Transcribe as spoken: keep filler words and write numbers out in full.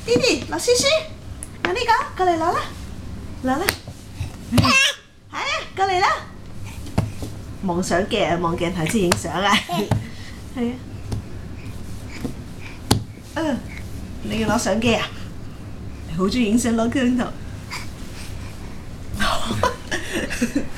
弟弟攞書書，攞呢個過嚟攞啦，攞啦，係啊，過嚟啦，望相機啊，望鏡頭先影相啊，係啊，嗯，你要攞相機啊？你好中意影相攞鏡頭。